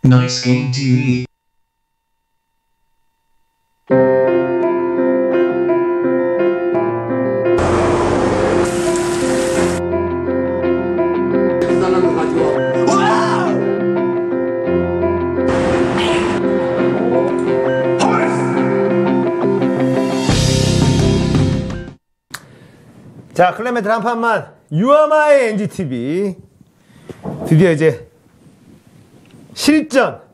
Nice Game TV. 자, 클레멘트 한 판만 유아마의 NGTV 드디어 이제 실전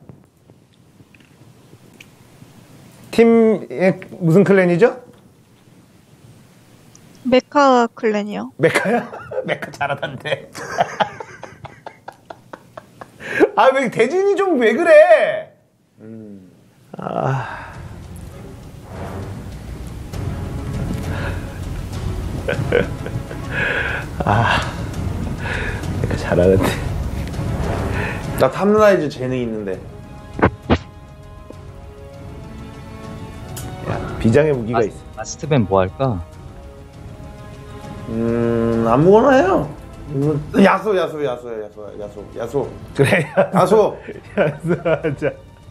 팀의 무슨 클랜이죠? 메카 클랜이요. 메카야? 메카 잘하던데. 아, 왜 대진이 좀 왜 그래? 메카 잘하는데. 나 탐라이즈 재능 있는데. 야, 비장의 무기가 있어. 마스트밴 뭐 할까? 아무거나 해요. 야소. 그래, 야소. 야수하자.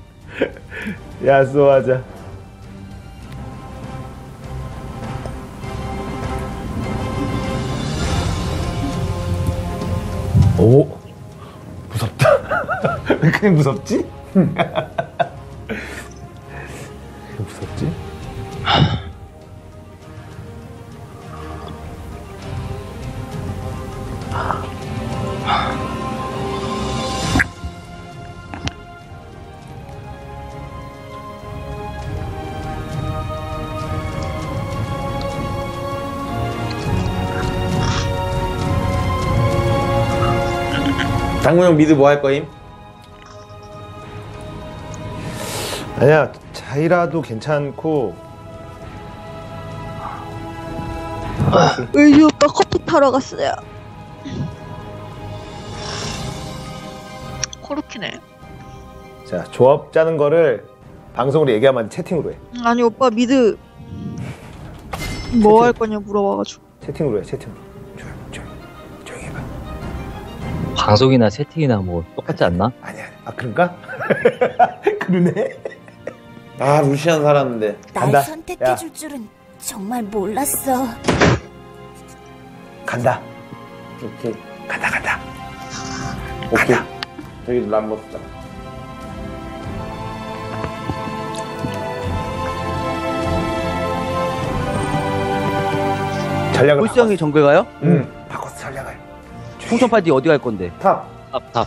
야수하자. 오, 무섭다. 왜 그냥 무섭지? 왜 무섭지? 당구형 미드 뭐 할 거임? 아니야, 자이라도 괜찮고. 의유 오빠 커피 타러 갔어요. 코르키네. 자, 조합 짜는 거를 방송으로 얘기하면 채팅으로 해. 아니 오빠 미드 뭐 할 거냐 물어봐가지고. 채팅으로 해, 채팅으로. 조용히 해봐. 방송이나 채팅이나 뭐 똑같지 않나? 아니야. 아, 그런가? 그러네. 아, 루시안 살았는데. 간다. 날 선택해줄 줄은 정말 몰랐어. 간다. 오케이. 간다. 오케이. 저기 람버스다. 전략을 홀수형이 정글 가요? 응. 바꿨어, 전략을. 풍선 파티 어디 갈 건데? 탑. 답.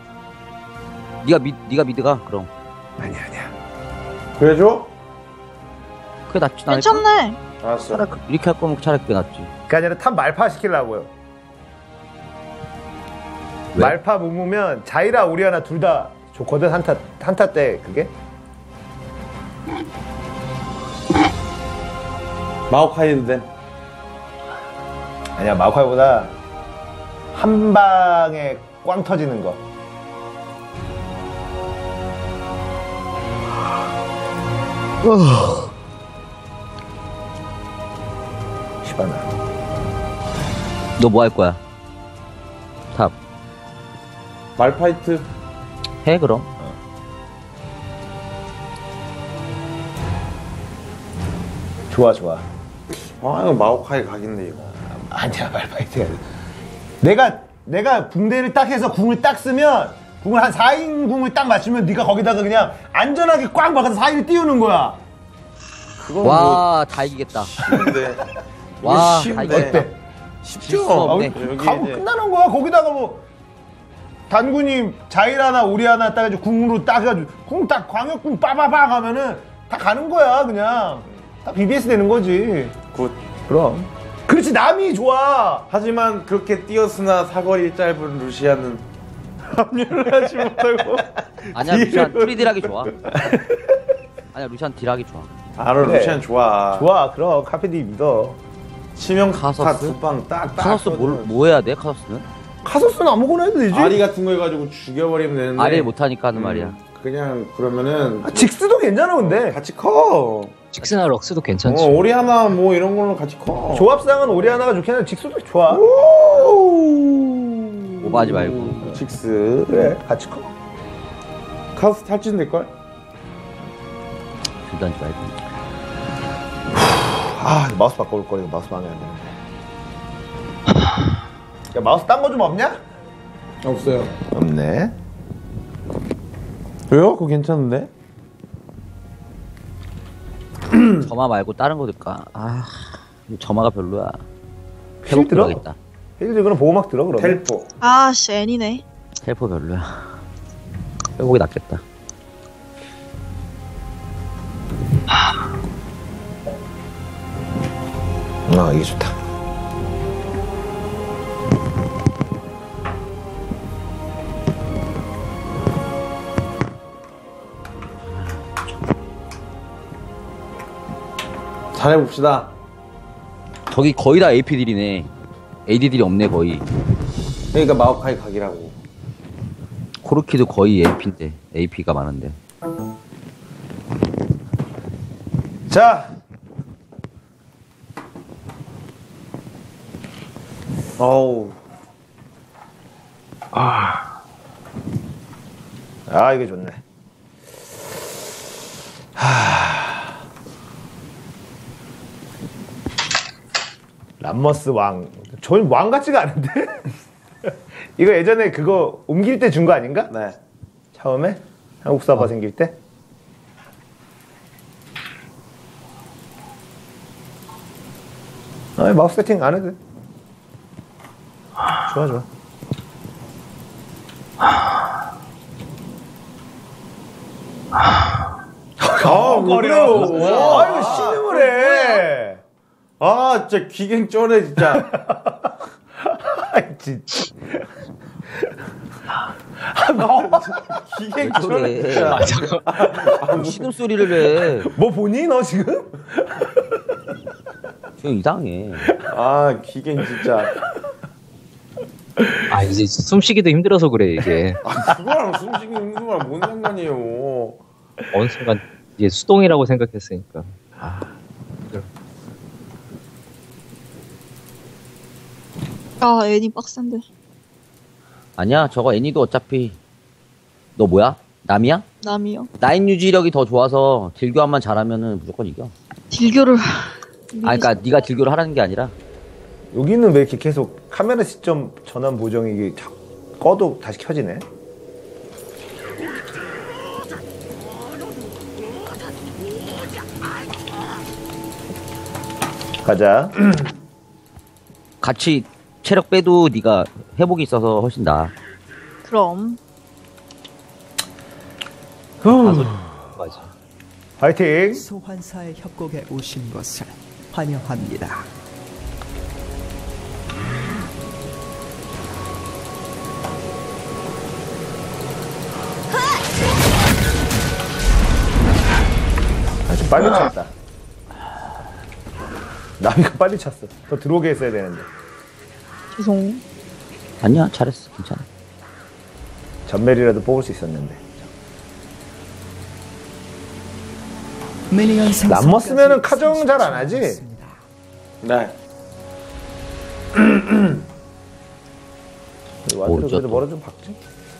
네가 미드가 그럼. 아니야. 그래줘? 그게 낫지 않을까? 괜찮네. 알았어. 차라리 이렇게 할 거면 차라리 그게 낫지. 그게 아니라 탑 말파 시키려고요. 왜? 말파 못 모으면 자이라 오리아나 둘 다 좋거든. 한타 때 그게. 마오카이도 돼. 아니야, 마오카이보다 한 방에 꽝 터지는 거. 시바나. 너 뭐 할 거야? 탑. 말파이트. 해 그럼. 좋아. 아, 이거 마오카이 각인데, 이거. 아니야, 말파이트 해야 돼. 내가 붕대를 딱 해서 궁을 딱 쓰면 궁을 한 4인 궁을 딱 맞추면 네가 거기다가 그냥 안전하게 꽉 막아서 4인을 띄우는 거야. 그건 와, 다 이기겠다. 쉬운데. 와, 쉬운데. 다 이기겠다. 어때? 쉽죠? 아, 없네. 우리 여기 가고 이제- 끝나는 거야. 거기다가 뭐 단군이 자이라나 오리아나 따가지고 궁으로 따가지고 궁 딱 광역궁 빠바박 하면은 다 가는 거야. 그냥 다 BBS 되는 거지. 굿. 그럼. 그렇지, 남이 좋아. 하지만 그렇게 뛰었으나 사거리 짧은 루시안은 합류를 하지 못하고. 아니야, 루시안 프리딜하기 좋아. 아니야, 루시안 딜하기 좋아. 알아, 그래. 루시안 좋아. 좋아. 그럼 카페디 믿어. 치명 카서스? 다 두방 딱. 카서스 뭐 해야 돼, 카서스는? 카소스는 아무거나 해도 되지. 아리 같은 거 해가지고 죽여버리면 되는데. 아리를 못하니까 하는 말이야. 그냥 그러면은 직스도 괜찮아. 근데 같이 커. 직스나 럭스도 괜찮지. 오리아나 뭐 이런 걸로 같이 커. 조합상은 오리아나가 좋긴 한데 직스도 좋아. 오버하지 말고. 직스. 그래, 같이 커. 카우스 탈진될걸? 둘다 하지 말고. 아 마우스 바꿔올 거니까 마우스 마음에 안 드는데. 야 마우스 딴 거 좀 없냐? 없어요. 없네. 왜요? 그거 괜찮은데? 점화 말고 다른 거 들까? 아, 점화가 별로야. 필 회복 들어? 들어야겠다. 필드 그럼 보호막 들어 그러면. 텔포. 아씨 애니네. 텔포 별로야. 회복이 낫겠다. 아 이게 좋다. 잘해봅시다. 저기 거의 다 AP들이네. AD들이 없네 거의. 그러니까 마오카이 각이라고. 코르키도 거의 AP인데 AP가 많은데. 자. 어우. 아 이게 좋네. 람머스 왕. 전 왕 같지가 않은데? 이거 예전에 그거 옮길 때 준 거 아닌가? 네. 처음에? 한국 서버 생길 때? 아, 마우스 세팅 안 해도 돼. 좋아, 좋아. 왜 그래요? 아, 이거 신음을 해. 아, 진짜 기갱 쩌네, 진짜. 아이, 진짜. 기갱 왜 쩌네, 저래? 진짜. 아, 시금 소리를 해. 뭐 보니, 너 지금? 지금 이상해. 아, 기갱 진짜. 아 이제 숨쉬기도 힘들어서 그래 이게. 아, 그거랑 숨쉬기 힘든 거랑 뭔 상관이에요. 어느 순간 이게 수동이라고 생각했으니까. 아 애니 빡센데. 아니야, 저거 애니도 어차피. 너 뭐야? 남이야? 남이요. 라인 유지력이 더 좋아서 딜교환만 잘하면은 무조건 이겨. 딜교를. 아, 그러니까 네가 딜교를 하라는 게 아니라. 여기는 왜 이렇게 계속 카메라 시점 전환 보정이 이게 꺼도 다시 켜지네? 가자. 같이 체력 빼도 네가 회복이 있어서 훨씬 나아. 그럼. 맞아. 파이팅! 소환사의 협곡에 오신 것을 환영합니다. 아, 좀 빨리 찼다. 나비가 빨리 찼어. 더 들어오게 했어야 되는데. 죄송. 아니야, 잘했어. 괜찮아. 전멸이라도 뽑을 수 있었는데. 미니언 생성까지 람머스면은 카정 잘 안 하지? 30초 남았습니다. 네. 와드를 저 그래도 또. 뭐라 좀 박지?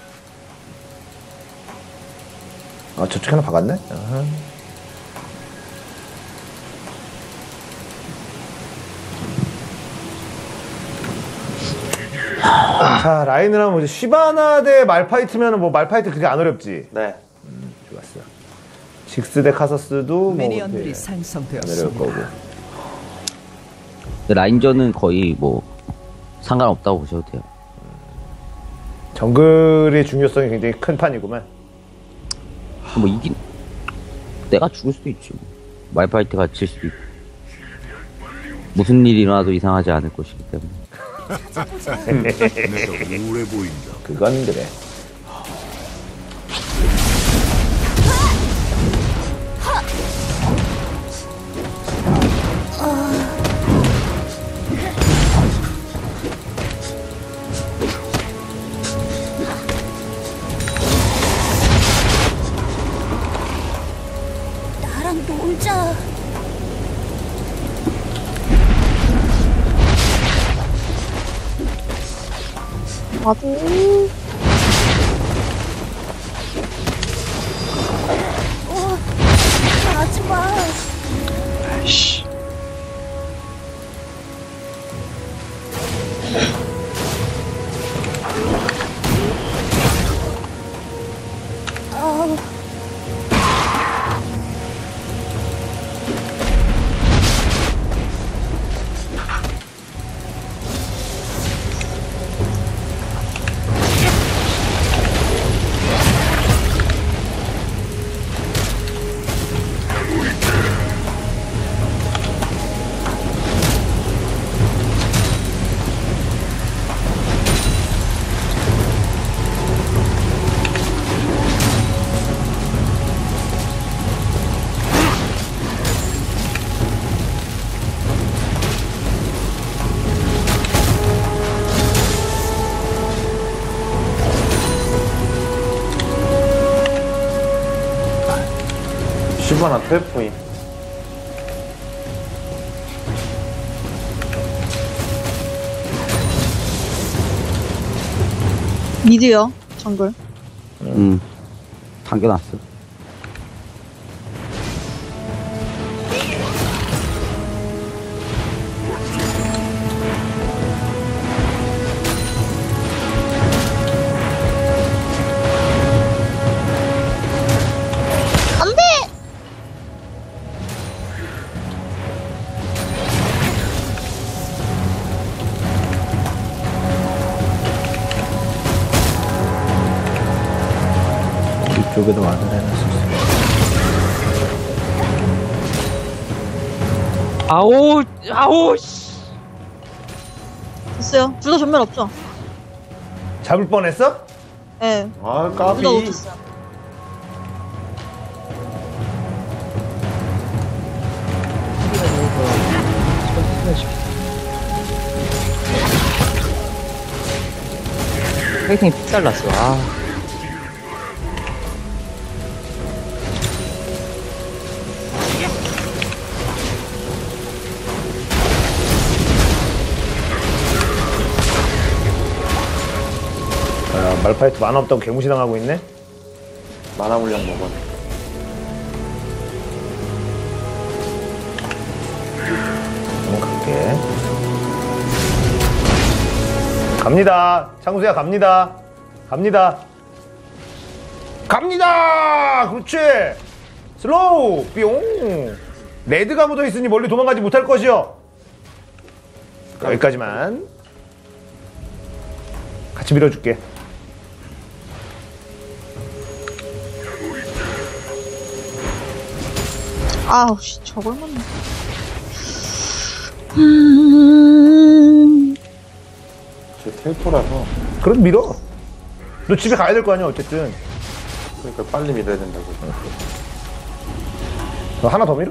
아, 저쪽 하나 박았네? 아하. 자, 라인을 하면 뭐지? 시바나 대 말파이트면은 뭐 말파이트 그렇게 안 어렵지? 네. 좋았어. 직스 대 카서스도 뭐 미니언들이 그렇게 안 어려울 생성되었습니다. 거고. 근데 라인전은 거의 뭐 상관없다고 보셔도 돼요. 정글의 중요성이 굉장히 큰 판이구만. 뭐 이긴 내가 죽을 수도 있지. 말파이트가 질 수도 있고. 무슨 일이 일어나도 이상하지 않을 것이기 때문에. 그건 그래. 나랑 놀자. 나도. 와. 아이씨. 아, 시바나 텔포인. 미드요. 정글. 당겨놨어. 안 돼! 이쪽에도 와드 해놨었어. 아오, 씨. 됐어요. 둘 다 전멸 없죠? 잡을 뻔했어? 예. 아, 둘 다 까비. 놓쳤어요. 페이팅이 픽 잘랐어. 아. 아, 말파이트 만화 없다고 개무시당하고 있네? 만화 물량 먹었네. 한번 갈게. 갑니다. 창수야, 갑니다. 갑니다. 갑니다! 그렇지! 슬로우! 뿅! 레드가 묻어 있으니 멀리 도망가지 못할 것이요. 여기까지만. 같이 밀어줄게. 아우, 씨, 저걸 맞네. 제 텔포라서. 그럼 밀어. 너 집에 가야 될 거 아니야, 어쨌든. 그러니까 빨리 밀어야 된다고. 너 하나 더 밀어?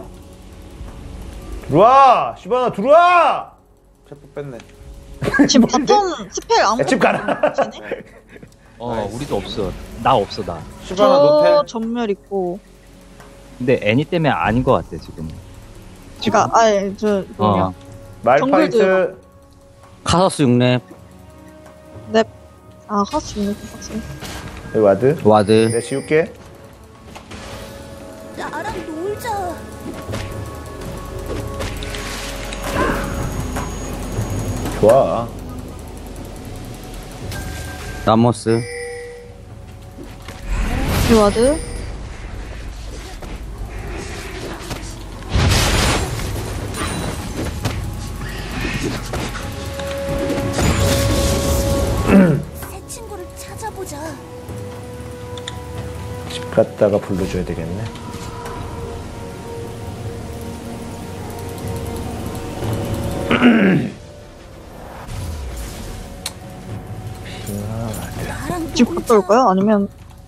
들어와! 시바나, 들어와! 텔포 뺐네. 지금 바텀 스펠 야, 아무것도 집 가라. 없네? 우리도 없어. 나 없어, 나. 시바나 저 노텔. 전멸 있고. 근데 애니 때문에 아닌 것 같아, 지금. 그니까, 아예, 저, 뭐냐. 말파이트. 카서스 6렙. 넵. 아, 카스 있네, 빡세. 여기 와드. 와드. 내가 지울게. 나랑 놀자. 좋아. 라모스. 리와드. 새 친구를 찾아보자. 집 갔다가 불러줘야 되겠네. 나랑 집 갔다 올까요? 아니면,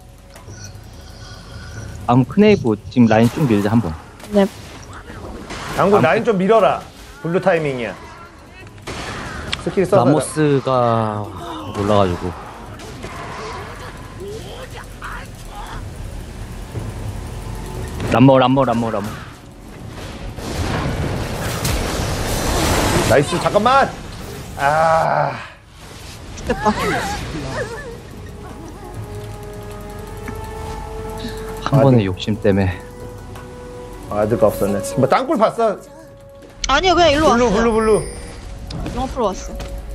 다음 크네이브 지금 라인 쭉 밀자, 한 번. 넵. 당구 라인 좀 밀어라. 블루 타이밍이야. 스킬 써서. 라모스가 올라가지고. 람모. 나이스, 잠깐만! 아. 됐다. 한 번의 욕심 때문에. 아드가 없었네. 뭐 땅굴 봤어? 아니요, 그냥 일로 블루 왔어요. 블루 블루. 영업으로 왔어.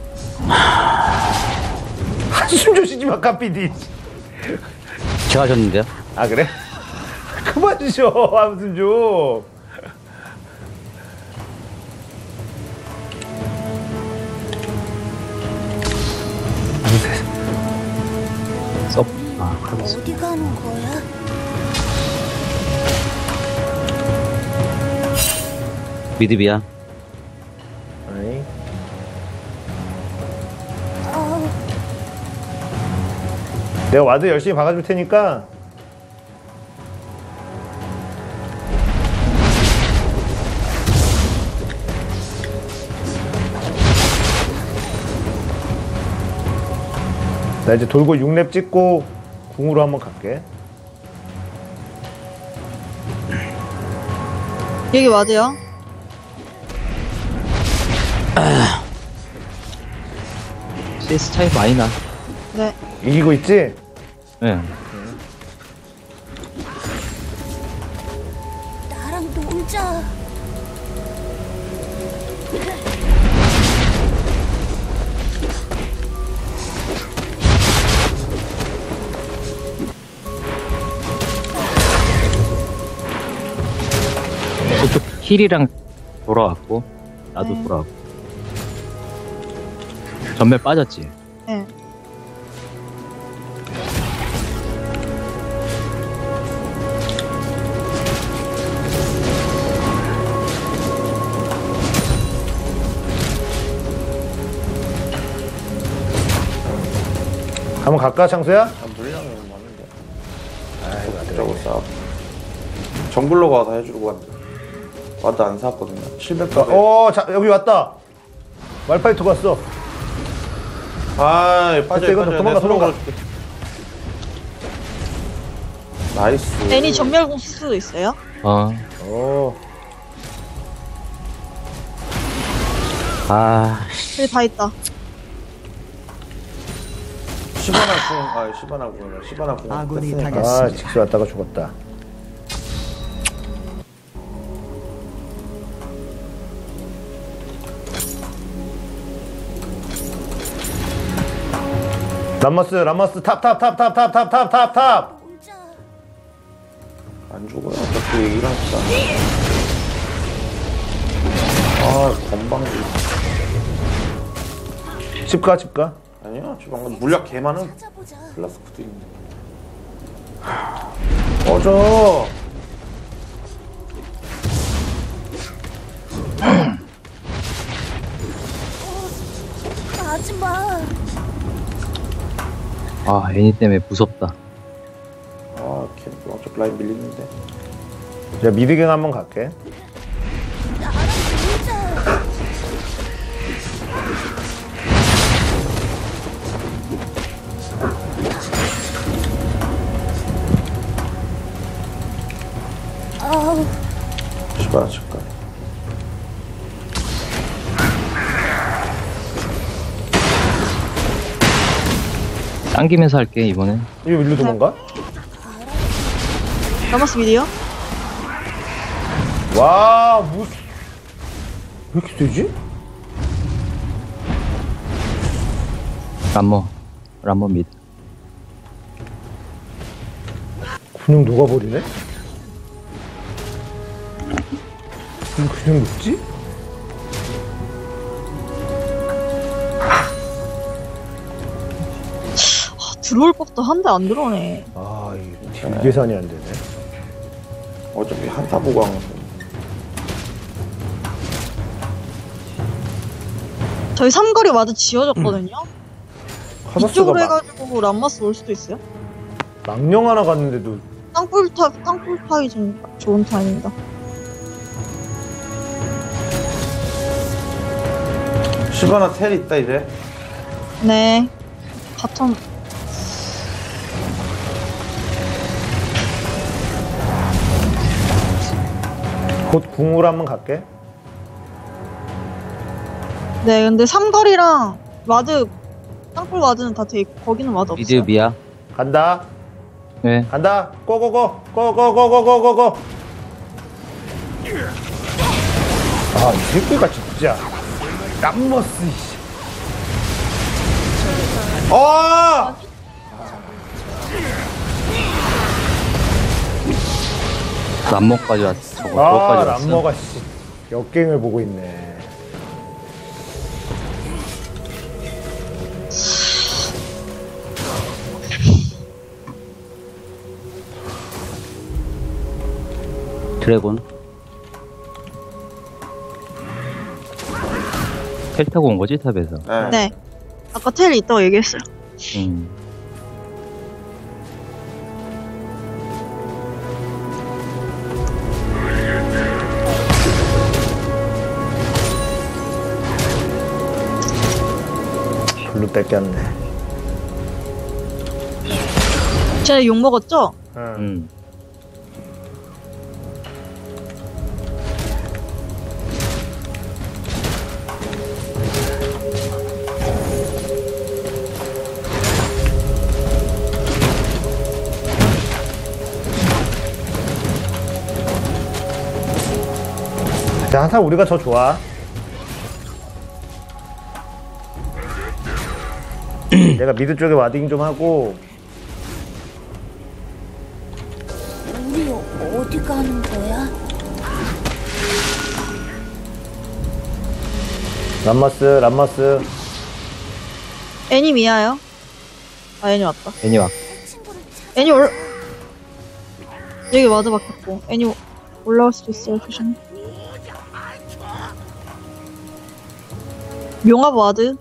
한숨 조시지 마 카피디. 제가 졌는데요? 아 그래? 그만 쉬어 한숨 좀. 썩. 아, 그러면서. 어디 가는 거야? 미드비야. 아니. 아, 내가 와드 열심히 박아줄 테니까. 나 이제 돌고 6렙 찍고 궁으로 한번 갈게. 여기 와드요. CS 차이 많이 나. 네. 이기고 있지? 예. 나랑 놀자. 저쪽 힐이랑 돌아왔고, 나도 네. 돌아왔고. 전멸 빠졌지? 네. 한번 갈까 창수야? 물량이 많은데. 아이, 저거 싸. 정글로가 와서 해주고 왔는데. 와도 안 샀거든요. 700가. 자 여기 왔다. 말파이트 갔어. 아, 빠져. 이거 도망가. 나이스. 애니 전멸공 쓸 수도 있어요? 오. 아, 여기 다 있다. 시바나 궁. 아군이 뺐으니까. 당했습니다. 아 직수 왔다가 죽었다. 람머스 탑. 놀자. 안 죽어요. 어차피 일어났다. 아, 건방지. 집 가. 아니야, 지금 물약 개 많은 찾아보자. 플라스크도 있는데. 꺼져. 가지 마. 아, 애니 때문에 무섭다. 아, 캠프 어차피 라인 밀리는데. 자 미드갱 한번 갈게. 나랑 놀자. 아우, 시바나 칠까. 당기면서 할게, 이번엔. 이거 일로 도망가? 라마스 미디어? 와 무슨 왜 이렇게 되지? 람머 미드. 그냥 녹아버리네? 그냥 녹지? 들어올 법도 한데 안 들어오네. 아 이게 딜 계산이 안 되네. 어차피 한타 보강. 저희 삼거리 와드 지어졌거든요? 카사스가 이쪽으로 해가지고 람마스 올 수도 있어요? 망령 하나 갔는데도 땅굴 타기 좀 좋은 타임입니다. 시바나 텔 있다, 이제. 네. 바텀. 곧 궁으로 한번 갈게. 네, 근데 삼거리랑 와드, 땅굴 와드는 다 돼 있고, 거기는 와드 없어요. 미드비야. 간다. 네. 간다. 고고고. 아, 이 새끼가 진짜. 람머스, 씨. 아! 람모까지 왔어. 저거 아, 저거까지 왔어. 람머가, 씨. 역갱을 보고 있네. 드래곤. 텔 타고 온 거지 탑에서. 네. 네. 아까 텔이 있다고 얘기했어요. 음. 블루 뺏겼네. 쟤 욕 먹었죠? 응. 자, 항상 우리가 더 좋아. 내가 미드 쪽에 와딩 좀 하고. 우리 어디 가는 거야? 람머스. 애니 미아요? 아, 애니 왔다. 괜히 막 애니 여기 와드 박혔고. 애니 올라올 수도 있어요, 조심. 명합 와드.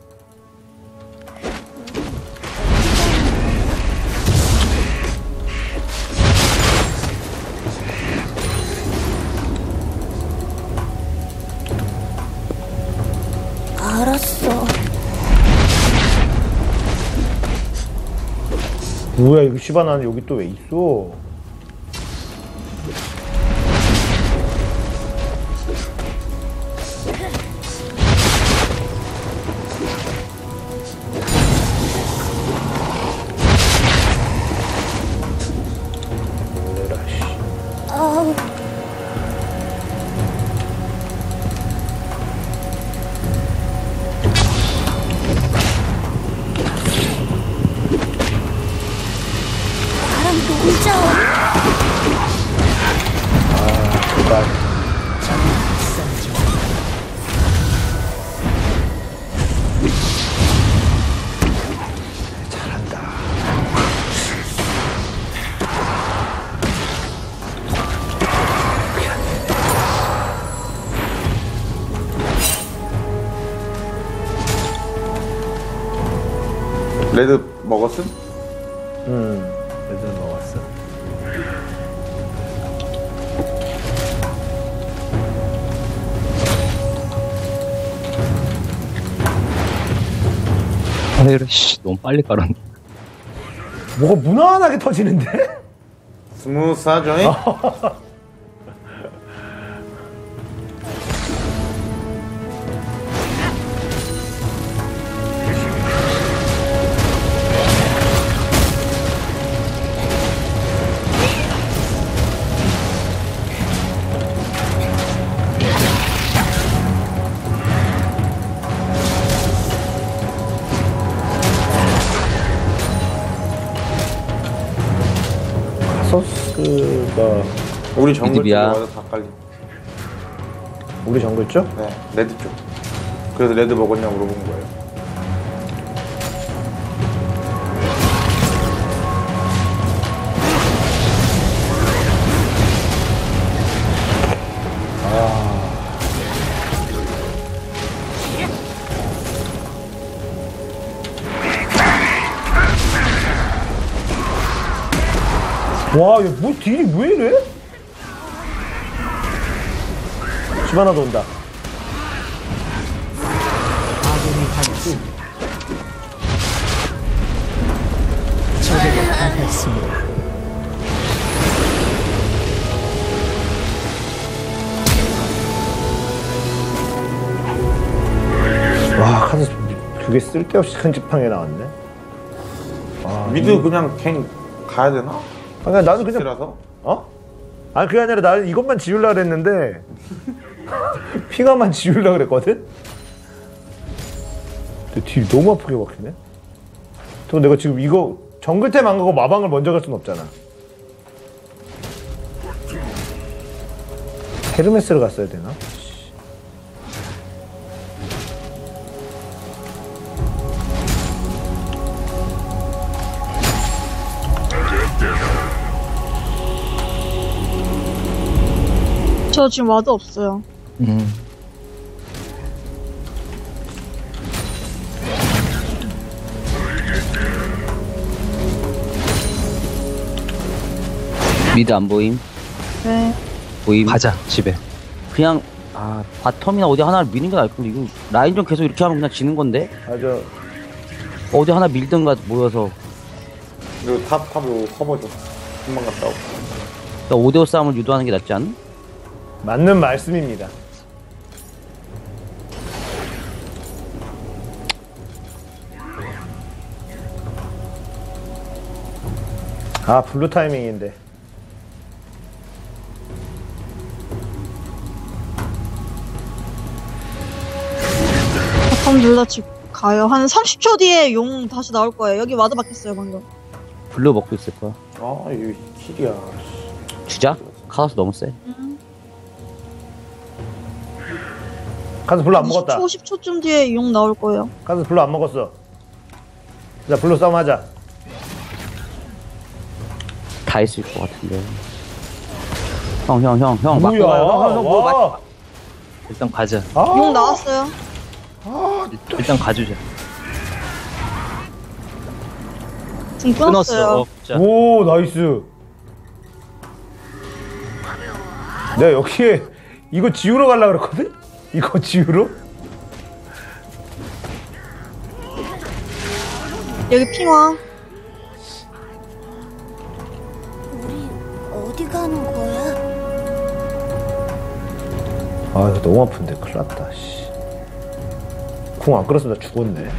알았어. 뭐야, 이거 시바나는 여기 또 왜 있어? 아우. 나랑 놀자. 레드 먹었음? 애들 먹었어. 아이고 씨 너무 빨리 깔았네. 뭐가 무난하게 터지는데? 스무스하죠? 소스가 우리 정글 쪽에 미드비야. 와서 다 깔림. 우리 정글 쪽? 네, 레드 쪽. 그래서 레드 먹었냐고 물어본 거예요. 와, 얘 뭐 딜이 왜 이래? 집 하나 더 온다. 아군이 당했습니다. 적에게 당했습니다. 와, 카드 두 개 쓸데없이 큰 지팡이 나왔네. 미드 그냥 갱 가야 되나? 아니, 나는 그냥 라서 어? 아니, 그게 아니라 나는 이것만 지우려고 했는데 핑화만 지우려고 그랬거든? 근데 딜 너무 아프게 박히네? 또 내가 지금 이거 정글템 안 가고 마방을 먼저 갈 순 없잖아. 헤르메스를 갔어야 되나? 저 지금 와드 없어요. 미드 안 보임? 네. 보임? 가자 집에. 그냥 바텀이나 어디 하나를 미는 게 나을 건데 이거 라인전 계속 이렇게 하면 그냥 지는 건데 맞아. 어디 하나 밀든가 모여서 그리고 탑으로 커버 좀 금방 갔다 오고. 5대5 싸움을 유도하는 게 낫지 않나? 맞는 말씀입니다. 아, 블루 타이밍인데. 바텀 둘다 집 가요. 한 30초 뒤에 용 다시 나올 거예요. 여기 와드 박혔어요, 방금. 블루 먹고 있을 거야. 아, 이거 킬이야. 주자? 카라스 너무 세. 가서 블루 안 먹었다. 10초쯤 뒤에 용 나올 거예요. 가서 블루 안 먹었어. 자, 블루 싸움 하자. 다 했을 것 같은데. 형 막 뭐야? 형 뭐 와. 일단 가자. 아, 용 나왔어요. 일단 가주자. 등 끊었어. 끊었어요. 자, 오, 나이스. 내가 여기에 이거 지우러 가려고 그랬거든? 이거 지우러? 여기 핑화. 우리 어디 가는 거야? 아, 이거 너무 아픈데. 큰일 났다, 씨. 궁 안 끌었으면 나 죽었네.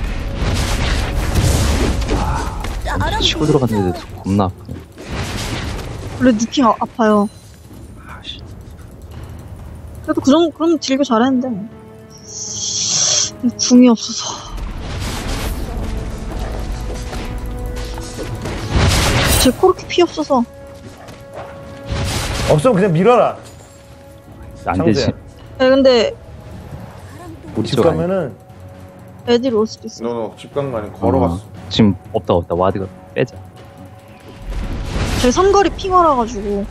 나랑 치고 들어갔는데 겁나 아프네. 원래 니핑 아파요. 그래도 그럼 딜교 잘했는데. 궁이 없어서. 제 코르키 피 없어서. 없으면 그냥 밀어라. 안 되지. 창수야. 네, 근데 우리 집 쪽 아니야. 가면은 애들이 올 수도 있어. 너는 집간 거 아니고 걸어갔어. 지금 없다. 와드가 빼자. 제 삼거리 핑화라 가지고.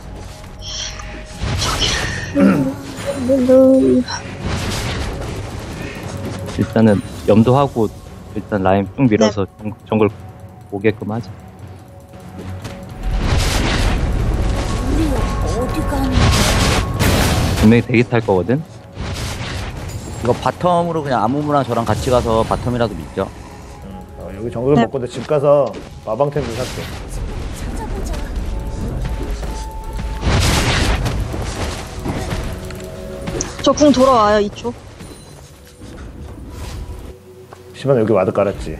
일단은 염도하고 일단 라인 쭉 밀어서 정글 오게끔 하자. 우리 어디 가는 거야? 분명히 대기 탈 거거든. 이거 바텀으로 그냥 아무무랑 저랑 같이 가서 바텀이라도 밀죠. 여기 정글 네. 먹고 내 집 가서 마방템 좀 살게. 찾아보자. 저 궁 돌아와요, 2초. 시반 여기 와드 깔았지.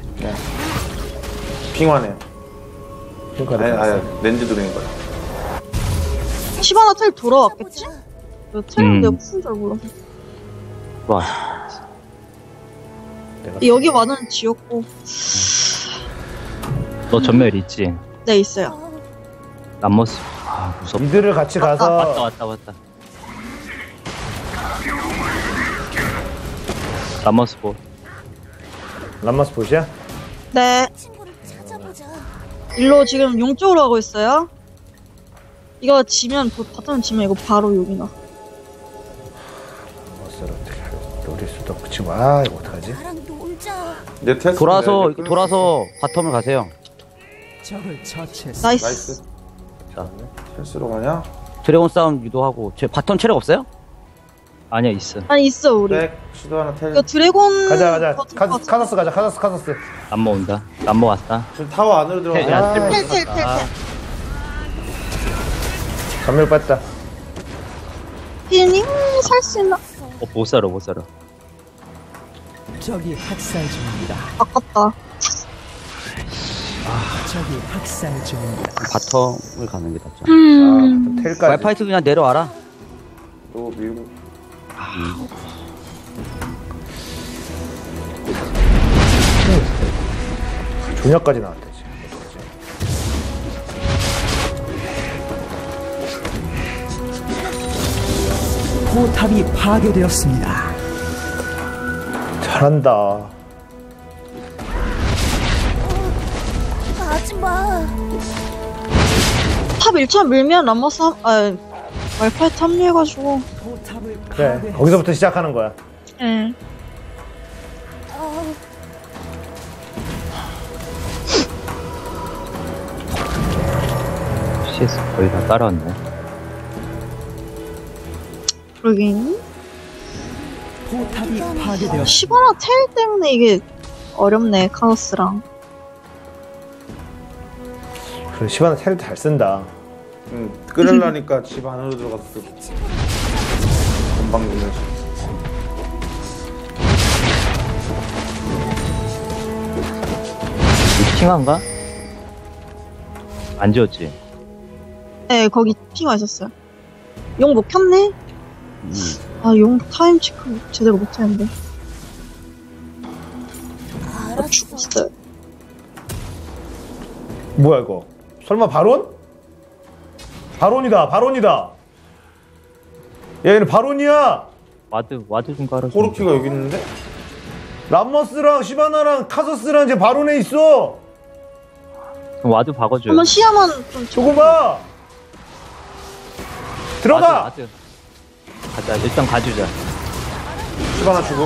핑화네. 핑크 아니, 렌즈 들어있는 거야. 시바나 텔 돌아왔겠지? 텔은 내가 무슨 잘 몰라서. 와, 여기 와는 지었고. 너 전멸 있지? 네, 있어요. 람머스. 아 무섭다. 미드를 같이 가서 왔다. 람머스 보. 람마스 보시야? 네. 친구를 찾아보자. 일로 지금 용 쪽으로 가고 있어요. 이거 지면, 바텀 지면 이거 바로 용이나. 람마스를 어떻게 노릴 수도 없고 지금 아 이거 어떡하지? 나랑 놀자. 이제 테스트. 돌아서 바텀을 가세요. 나이스. 나이스. 자, 테스트로 가냐? 드래곤 싸움 유도하고 제 바텀 체력 없어요? 아니야 있어. 아니, 있어, 우리. 백 시도 하나 텔. 이거 드래곤. 가자 더 들것 같은데. 카서스 가자 카서스 람머 온다. 람머 왔다. 지금 타워 안으로 들어가. 야, 텔. 전멸 뺐다. 피디님, 살 수 있나? 못 살아. 적이 학살 중입니다. 아깝다. 적이 학살 중입니다. 바텀을 가는 게 낫죠. 아 텔까지. 말파이트 그냥 내려와라. 또 밀고. 조냐까지 나왔대 지금. 어떡하지? 포탑이 파괴되었습니다. 잘한다. 하지마. 탑 1차 밀면 람머스 말파이트 합류해가지고. 포탑을 그래, 거기서부터 시작하는 거야. 예. CS 거의 다 따라왔네. 그러긴. 포탑이 파괴되었습니다. 시바나 텔 때문에 이게 어렵네, 카오스랑. 그래, 시바나 텔 잘 쓴다. 끓으려니까 집 안으로 들어가서 금방 누면서. 핑한가? 안 지웠지? 네, 거기 핑화 있었어요. 용 못 켰네? 아, 용 타임 체크 제대로 못 했는데. 알았어. 죽었어요. 뭐야 이거? 설마 바론? 바론이다, 바론이다. 야, 얘는 바론이야. 와드 좀 깔아줘. 코르키가 여기 있는데? 람머스랑 시바나랑 카서스랑 이제 바론에 있어. 그럼 와드 박아줘. 한번 시야만 좀 저거 봐. 들어가. 와드. 가자. 일단 가주자. 시바나 주고.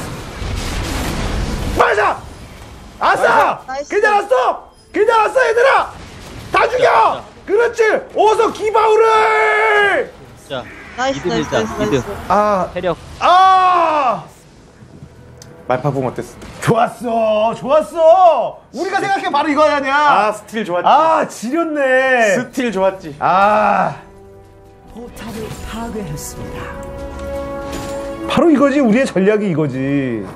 맞아. 아싸. 나이스. 괜찮았어. 괜찮았어, 얘들아. 다 죽여. 그렇지. 어서 기바우를. 자, 나이스, 미드 나이스, 밀자. 나이스, 미드. 나이스. 아, 체력. 아. 말파풍 어땠어? 좋았어, 좋았어. 우리가 생각해 바로 이거 아니야. 아, 스틸 좋았지. 아, 지렸네. 스틸 좋았지. 아, 포탑을 파괴했습니다. 바로 이거지. 우리의 전략이 이거지.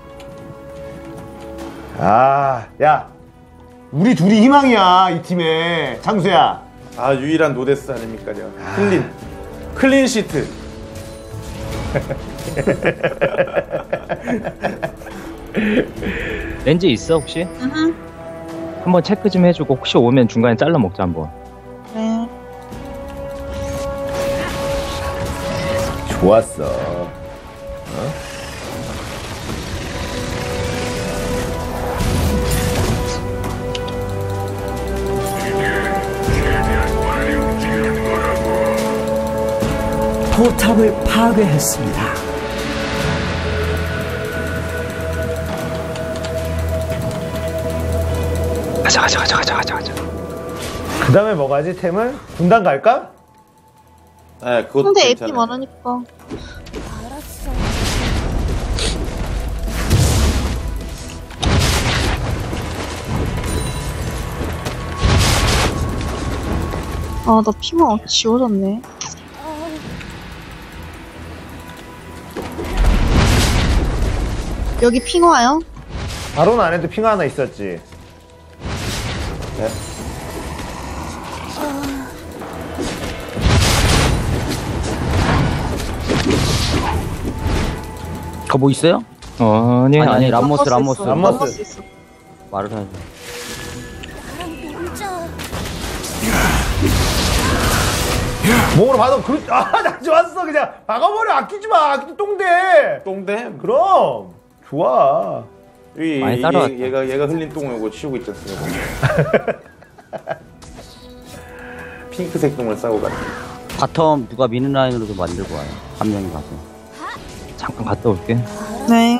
아, 야, 우리 둘이 희망이야 이 팀에. 장수야. 아, 유일한 노데스 아닙니까요? 클린 시트. 렌즈 있어 혹시? 으흠. 한번 체크 좀 해주고 혹시 오면 중간에 잘라 먹자 한번. 네. 좋았어. 포탑을 파괴했습니다. 가자. 그 다음에 뭐 가지 템을? 분단 갈까? 네, 그것도 상대 AP 괜찮아요. 많으니까. 알았어. 아, 나 핑화 지워졌네. 여기 핑화요? 바론 안에도 핑 하나 있었지. 네. 그거 뭐 있어요? 아니 아니, 람머스. 있어. 람머스. 있어. 말을 해야지. 나랑 놀자. 몸으로 봐도 나 좋았어. 그냥 박아버려. 아끼지 마. 아끼도 똥대. 똥댐. 그럼 좋아. 많이 따라왔다. 얘가 흘린 똥을 이거 치우고 있지 않습니까? 핑크색 똥을 싸고 갔네. 바텀 누가 미는 라인으로 좀 만들고 와요. 한 명이 가서. 잠깐 갔다 올게. 네.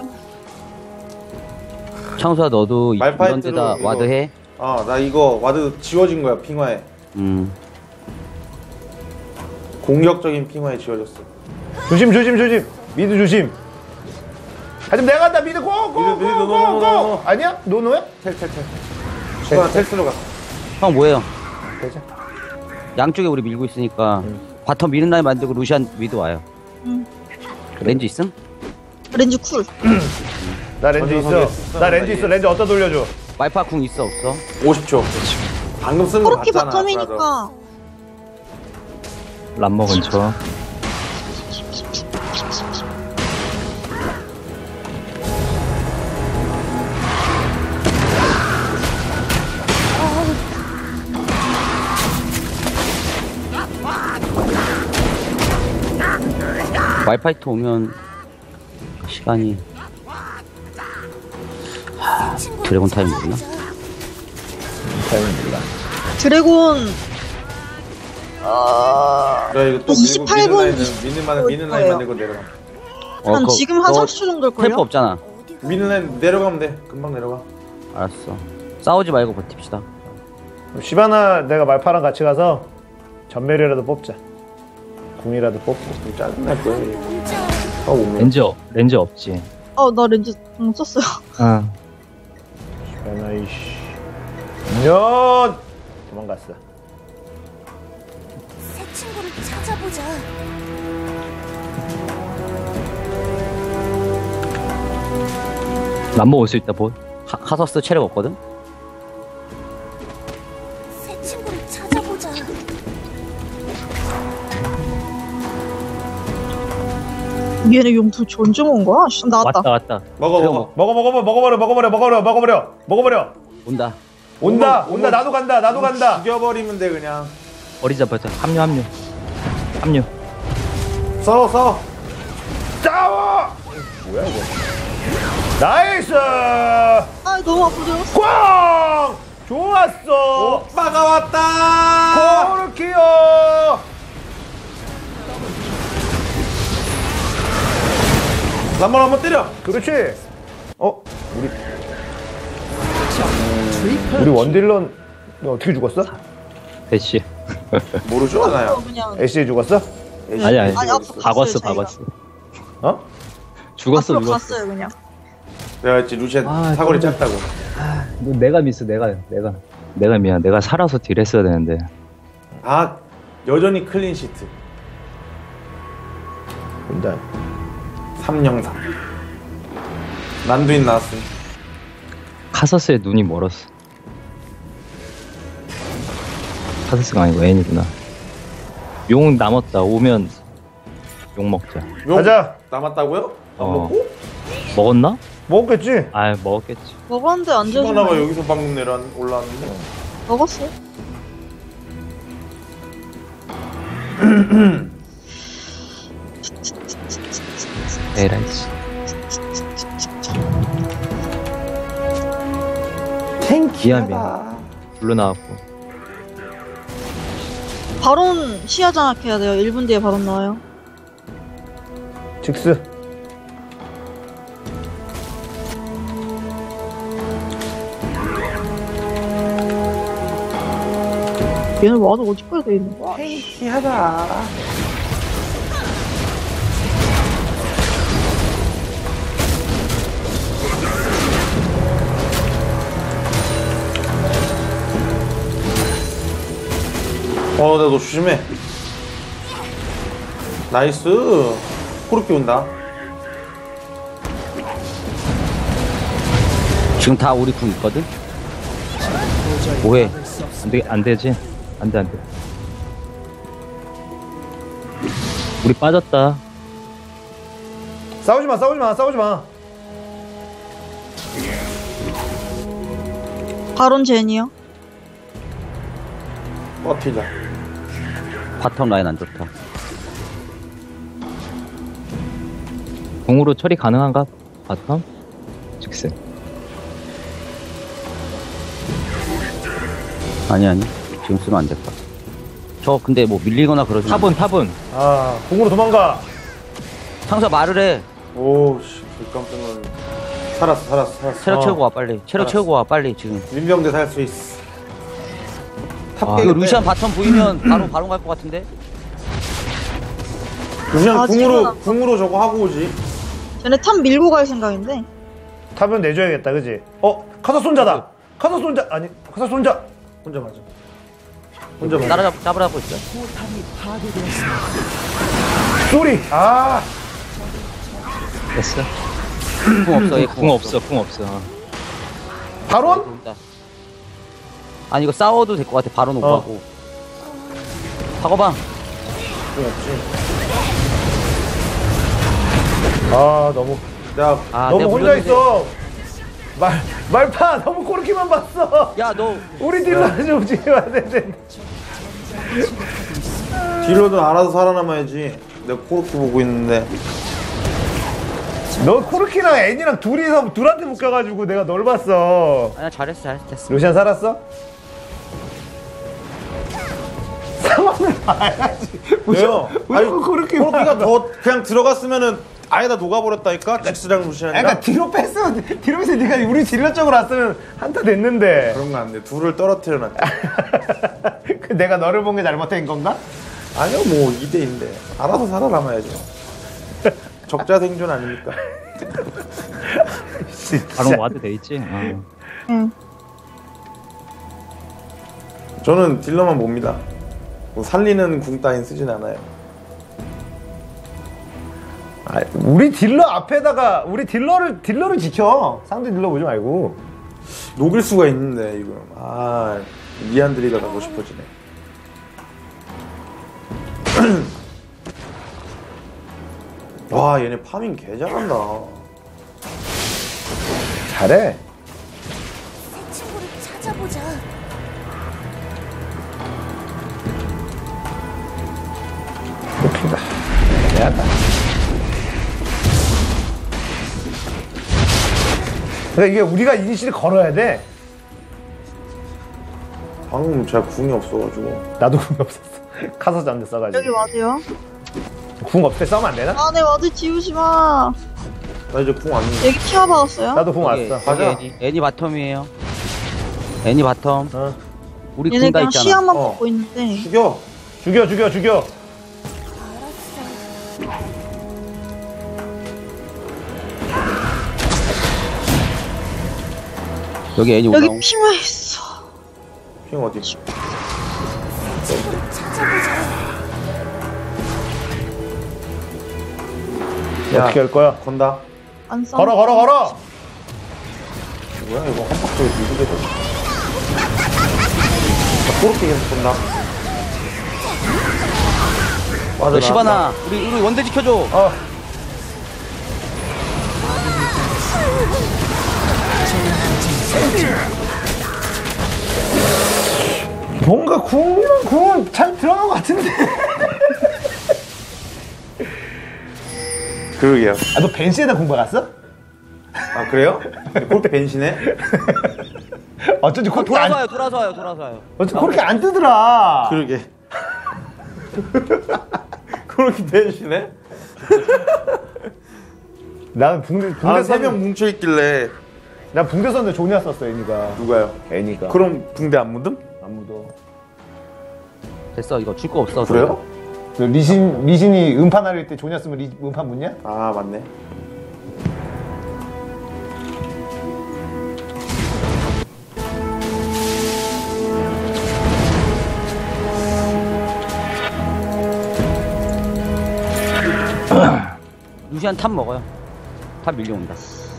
창수야 너도 이런 말파이트로 데다 이거- 와드 해? 아, 나 이거 와드 지워진 거야, 핑화에. 공격적인 핑화에 지워졌어. 조심. 미드 조심. 하지만 내가 간다. 미드 미드, 노. 고. 아니야? 노노야? 텔. 시바나 텔스로 갔어. 형 뭐예요? 되자. 양쪽에 우리 밀고 있으니까 바텀 미는 라인 만들고 루시안 미드 와요. 렌즈 있음? 렌즈 쿨. 나 렌즈 있어. 나 렌즈 있어. 렌즈 어디다 돌려줘. 말파 궁 있어 없어? 50초. 방금 쓴 거 코르키 봤잖아. 브라더. 바텀이니까. 람 먹은 척. 말파이트 오면 시간이 드래곤 타임 되나? 타이밍 몰라. 드래곤 그래 이거 또 28분 미는 라인 만들고 내려가. 한 그거- 지금 한 그거 30초 정도일 템포 걸요? 없잖아. 미는 라인 내려가면 돼. 금방 내려가. 알았어. 싸우지 말고 버팁시다. 시바나 내가 말파랑 같이 가서 전멸이라도 뽑자. 궁이라도 뽑고. 좀 짜증날 거야. 이거. 혼자 아 오면. 렌즈 없지. 나 렌즈 못 썼어요. 아, 시바나 이씨. 년 도망갔어. 새 친구를 찾아보자. 람보 올 수 있다 보. 카서스 체력 없거든? 새 친구를 찾아보자. 얘네 용도 언제 먹은 거야? 씨, 나왔다. 왔다. 먹어. 먹어버려. 온다. 온다. 나도 간다. 죽여버리면 돼 그냥. 버리자. 합류. 싸워. 싸워. 뭐야 이거? 나이스. 너무 아프죠? 꽝. 좋았어. 오빠가 왔다. 코르키요. 람볼 한번 때려. 그렇지. 우리 원딜런 너 어떻게 죽었어? 대시. 모르죠 나야. 그냥 애쉬에 죽었어? 아니. 아니, 앞으로 갔어요, 박았어. 어? 죽었어. 앞으로 갔어요 그냥. 내가 했지 루시안 아, 사거리 근데- 짧다고. 내가 미스. 내가 미안. 내가 살아서 딜했어야 되는데. 아 여전히 클린 시트. 일단 303. 난두인 나왔음. 카서스의 눈이 멀었어. 카서스가 아니고 애니구나. 용 남았다. 오면 용 먹자. 용 가자. 남았다고요? 안 어. 먹고? 먹었나? 먹겠지. 아, 먹었겠지. 먹었는데 안 시바나가 되지. 여기서 방금 올라왔는데. 먹었어요. 에라이씨. 미안. 불러 나왔고. 바론 시야 장악해야 돼요. 1분 뒤에 바론 나와요. 직스. 얘는 와도 어디까지 돼 있는 거야? 너 조심해. 나이스. 코르키 온다. 지금 다 우리 궁 있거든? 뭐해? 안 되지? 안 돼. 우리 빠졌다. 싸우지 마. 바론 제니요. 버티자. 바텀 라인 안 좋다. 공으로 처리 가능한가? 바텀? 직스. 아니. 지금 쓰면 안 될 것 같아. 저 근데 뭐 밀리거나 그러지 마. 탑은. 아, 공으로 도망가. 상사 말을 해. 오씨 깜짝 놀랐네. 살았어. 체력 채우고 와 빨리. 체력 알았어. 채우고 와 빨리 지금. 민병대 살 수 있어. 탑 이거 깨겠네. 루시안 바텀 보이면 바로 갈 것 같은데? 루시안 아, 궁으로 저거 하고 오지. 쟤네 탑 밀고 갈 생각인데. 탑은 내줘야겠다, 그지? 카사스 혼자다. 카사스 혼자. 혼자 맞아. 따라잡고 있어. 포탑이 파괴되었습니다. 쏘리. 아, 됐어. 궁 없어. 얘 궁 없어. 바론? 온다. 아니 이거 싸워도 될 것 같아. 바로 오가고. 박어방. 궁 없지. 아, 너무 야 너무 내가 혼자 물렸는데. 있어. 말파 너무 코르키만 봤어. 야 너. 우리 딜러 좀 지어야 되는데. 딜러도 알아서 살아남아야지. 내가 코르키 보고 있는데. 너 코르키랑 애니랑 둘한테 묶여가지고 내가 널 봤어. 아니야, 잘했어. 루시안 살았어? 상황을 봐야지. 왜요? 아니, 코르키 코르키가 더 그냥 들어갔으면은 아예 다 녹아버렸다니까? 직스랑 루시안이랑. 그러니까 뒤로 뺐으면 뒤로 빼서 네가 우리 딜러 쪽으로 왔으면 한타 됐는데. 그런 거 안 돼. 둘을 떨어뜨려 놨다. 내가 너를 본 게 잘못된 건가? 아니요, 뭐 2대2인데 알아서 살아남아야죠. 적자 생존 아닙니까? 바로 와도 돼 있지. 응. 저는 딜러만 봅니다. 뭐 살리는 궁 따윈 쓰진 않아요. 우리 딜러 앞에다가 우리 딜러를 지켜. 상대 딜러 보지 말고. 녹일 수가 있는데 이거. 미안드리가 가고 싶어지네. 와, 얘네 파밍 개 잘한다. 잘해. 새 친구를 찾아보자. 높이다. 애매하다. 그러니까 이게 우리가 이니시를 걸어야 돼. 방금 제가 궁이 없어가지고. 나도 궁 없었어. 카서자한테 써가지고. 여기 와드요? 궁 없을 때 써면 안 되나? 아, 내 와드 지우지 마. 나 이제 궁 왔는데. 여기 피화 받았어요? 나도 궁 여기, 왔어. 가자. 여기 애니 바텀이에요. 애니 바텀. 어. 우리 얘네 군다 그냥 있잖아. 시야만 어. 보고 있는데. 죽여. 죽여. 알았어. 여기 애니 여기 올라온. 피화 있어. 핑 어디? 새 친구를 찾아보자. 어떻게 할 거야? 건다. 안 써. 걸어. 뭐야 이거 한 박스에 미국에 도 그렇게 계속 건다. 맞아. 시바나, 우리 원대 지켜줘. 어. 뭔가 궁은 잘 들어간 것 같은데. 그러게요. 너 벤시에다 궁 박았어? 아, 그래요? 그렇게 벤시네? 어쩐지 그렇게 안, 돌아서 와요. 어쩐지 그렇게 안 뜨더라. 그러게. 그렇게 벤시네? 나는 붕대 세 명 뭉쳐있길래. 난 붕대 썼는데 조냐 썼어 애니가. 누가요? 애니가. 그럼 붕대 안 묻음? 안 묻어. 됐어, 이거 줄 거 없어. 그래요? 그 리신이 음판 하릴 때 조냐 쓰면 음판 묻냐? 아, 맞네. 루시안 탑 먹어요. 탑 밀려온다.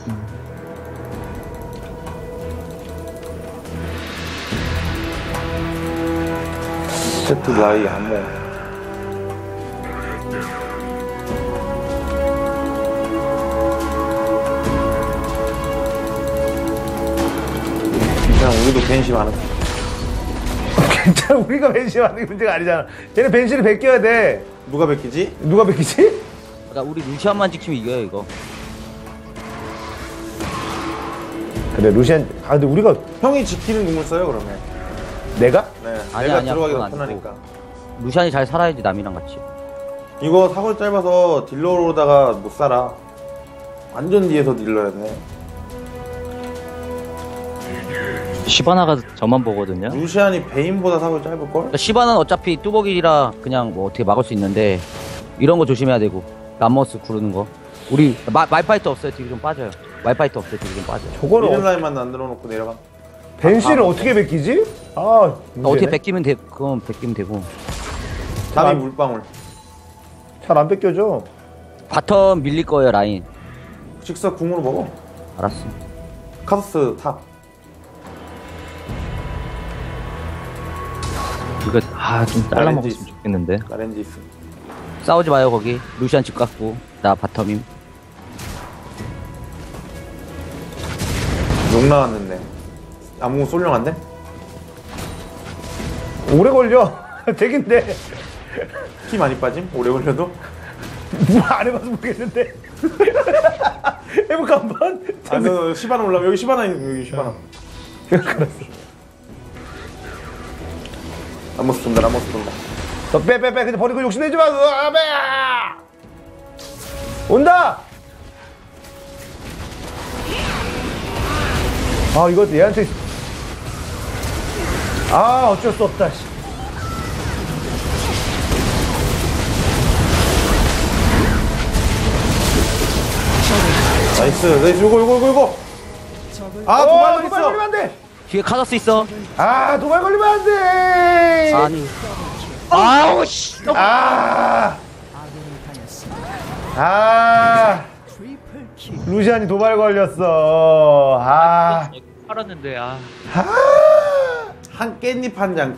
세트 라이 안 먹어. 그냥 우리도 벤시 많은. 괜찮아. 우리가 벤시 하는 게 문제가 아니잖아. 얘네 벤시를 베껴야 돼. 누가 베끼지? 누가 베끼지? 그러니까 우리 루시안만 지키면 이겨요, 이거. 그래 루시안. 근데 우리가 형이 지키는 궁을 써요, 그러면. 내가? 네. 아니야, 내가 들어가기가 그건 아니고. 편하니까. 루시안이 잘 살아야지 남이랑 같이. 이거 사거리 짧아서 딜러로다가 못 살아. 완전 뒤에서 딜러야 돼. 시바나가 저만 보거든요. 루시안이 베인보다 사거리 짧을걸? 그러니까 시바는 어차피 뚜벅이라 그냥 뭐 어떻게 막을 수 있는데 이런 거 조심해야 되고 람머스 구르는 거. 우리 말파이트 없어요. 뒤로 좀 빠져요. 말파이트 없어요. 뒤로 좀 빠져요. 저거를 미는 라인만 만들어 놓고 내려가. 벤시를 어떻게 베끼지? 그러니까 어떻게 문제네. 베끼면 돼? 그건 베끼면 되고. 남이 안- 물방울. 잘 안 뺏겨져. 바텀 밀릴 거예요 라인. 직사 궁으로 먹어. 알았어. 카서스 탑. 이거 좀 잘라 렌즈 먹었으면 있어. 좋겠는데. 나 렌즈 있음. 싸우지 마요 거기. 루시안 집 갔고 나 바텀임. 욕 나왔는데. 아무 솔령 안 돼? 오래 걸려. 되긴 돼. 피 많이 빠짐? 오래 걸려도? 뭐 안 해봐서 모르겠는데. 해볼까 한번? 아, 너 시바나 올라가. 여기 시바나 있는 여기 시바나. 알았어. 라모스 돈다 라모스 돈다. 너 빼. 그냥 버리고 욕심내지 마. 으아, 빼. 온다. 아 이거 얘한테. 아 어쩔 수 없다. 씨. 나이스 요거. 아 도발 도발 걸리면 안 돼. 뒤에 카더스 있어. 아 도발 걸리면 안 돼. 아니. 아우 씨. 아. 아. 트리플 킬. 루시안이 도발 걸렸어. 아. 팔았는데 아. 한 깻잎 한 장.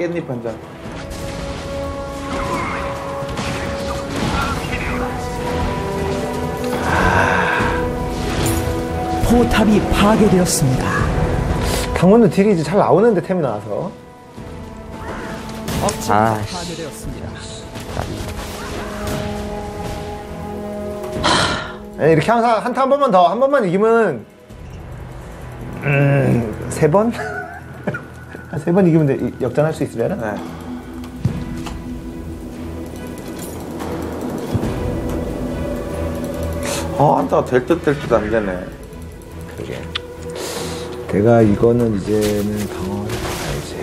포탑이 파괴되었습니다. 강원도 딜이 이제 잘 나오는데 템이 나와서. 억제가 아이씨. 파괴되었습니다. 아니, 이렇게 항상 한타 한 번만 더, 한 번만 이기면, 3번? 한 3번 이기면 역전할 수 있으려나? 네. 한타가 될 듯 안 되네. 그러게. 내가 이거는 이제는 당황을 해야지.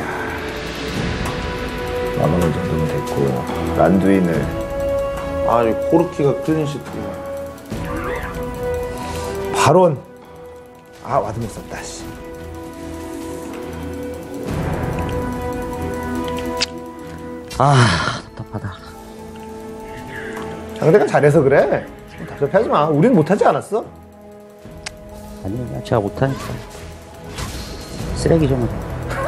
마마가 정도면 됐고, 란두인을. 아, 이 코르키가 클린시트. 바론. 아, 와드 못 썼다, 씨. 아 답답하다. 상대가 잘해서 그래. 답답해하지 마. 우린 못하지 않았어? 아니야 제가 못하니까. 쓰레기 좀.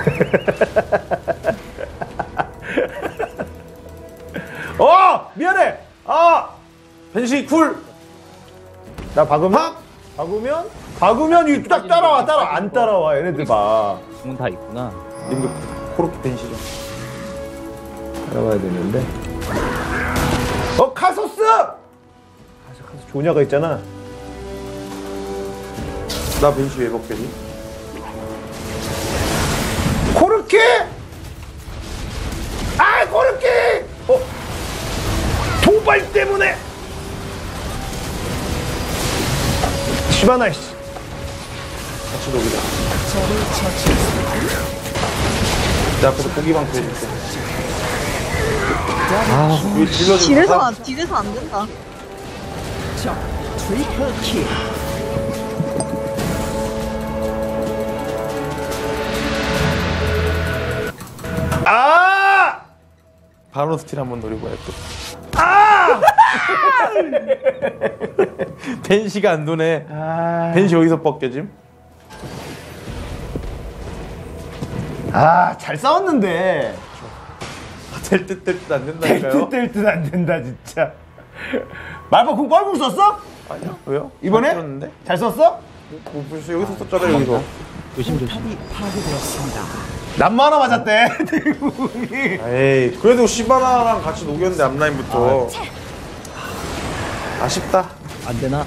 미안해! 벤시 쿨! 나 박으면 이 딱 따라와. 안 따라와, 얘네들 봐. 주문 다 있구나. 님도 코르키 벤시죠. 따라와야 되는데. 카소스! 카소스 조냐가 있잖아. 나 벤시 왜 먹겠니? 코르키! 코르키! 도발 때문에! 시바나, 씨. 같이 녹이자. 적을 처치했습니다. 내 앞에서 고기방패 해줄게. 더블 여기 딜러 좀 가. 딜에서 안 된다. 적 트리플 킬. 바로 스틸 한번 노리고 와야 또. 벤시가 안 도네. 벤시 여기서 벗겨짐? 잘 싸웠는데. 될 듯 안 된다니까요? 뗄 듯 안 된다, 진짜. 말파 궁 뻘궁 썼어? 아니야, 왜요? 이번에? 썼는데? 잘 썼어? 뭐 벌써 여기서 썼잖아요, 여기서. 포탑이 파괴되었습니다. 남마 하나 맞았대. 에이, 그래도 시바나랑 같이 녹였는데 앞라인부터. 아쉽다. 안 되나?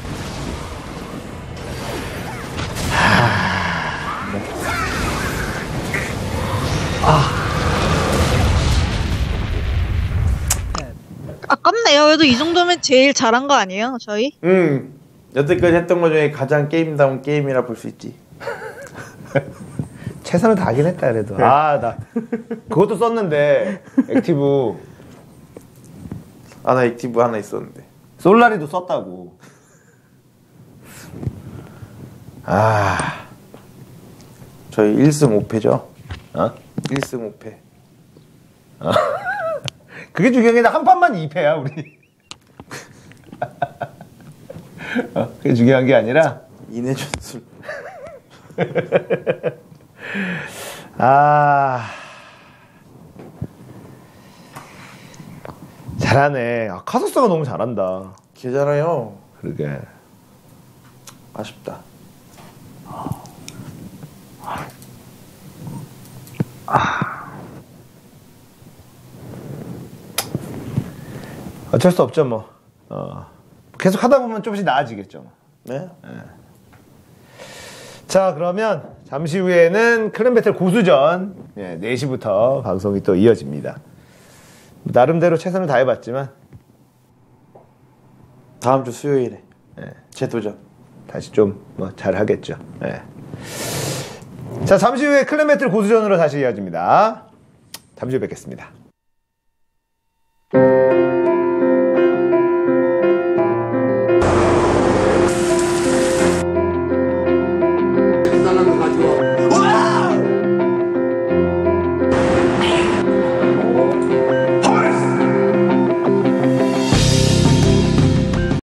아깝네요. 그래도 이 정도면 제일 잘한 거 아니에요, 저희? 여태까지 했던 것 중에 가장 게임다운 게임이라 볼 수 있지. 최선을 다하긴 했다, 그래도. 나 그것도 썼는데, 액티브. 나 액티브 하나 있었는데. 솔라리도 썼다고. 저희 1승 5패죠? 1승 5패. 그게 중요한 게 아니라 한 판만 2패야, 우리. 그게 중요한 게 아니라. 인해 전술. 잘하네. 카소스가 너무 잘한다. 걔잖아요. 그러게. 아쉽다. 어쩔 수 없죠, 뭐. 계속 하다 보면 조금씩 나아지겠죠. 네. 자, 그러면 잠시 후에는 클랜 배틀 고수전 4시부터 방송이 또 이어집니다. 나름대로 최선을 다해봤지만 다음 주 수요일에 재도전. 다시 좀 뭐 잘하겠죠. 자, 잠시 후에 클랜 배틀 고수전으로 다시 이어집니다. 잠시 후에 뵙겠습니다.